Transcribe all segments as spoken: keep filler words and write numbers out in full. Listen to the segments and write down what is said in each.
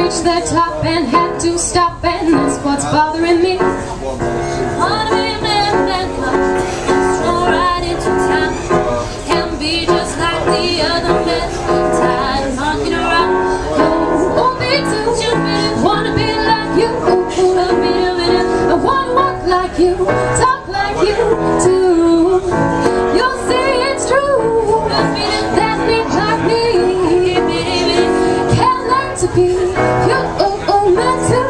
reached the top and had to stop, and that's what's bothering me. Wanna be a man that comes, stroll right into town, and be just like the other men, tired of knocking around. Oh, oh, me too. Wanna be like you. Oh, oh, me too. I wanna walk like you, talk like you too. You'll see it's true that we like me can learn to be you. Oh, oh, meant to.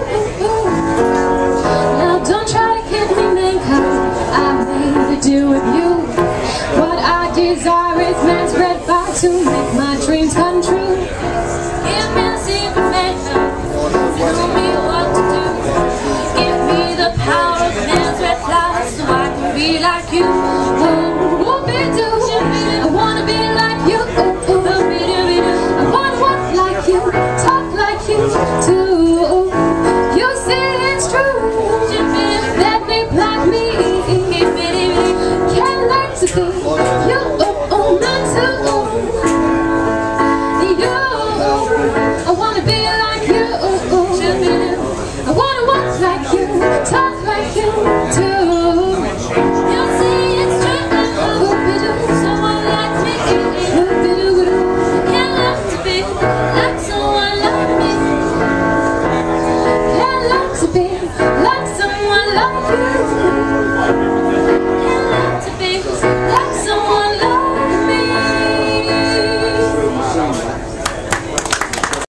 Now don't try to kid me, mankind. I made a deal with you. What I desire is man's red fire to make my dreams come true. Give me the secret, mankind. Tell me what to do. Give me the power of man's red fire so I can be like you. Oh, oh, me too. I wanna be like you. Oh, oh, me too. I wanna walk like you, talk like you too. You see it's true that we like me can learn to be you. Oh, oh, not too. You, I wanna be like you. I wanna walk like you, talk like you.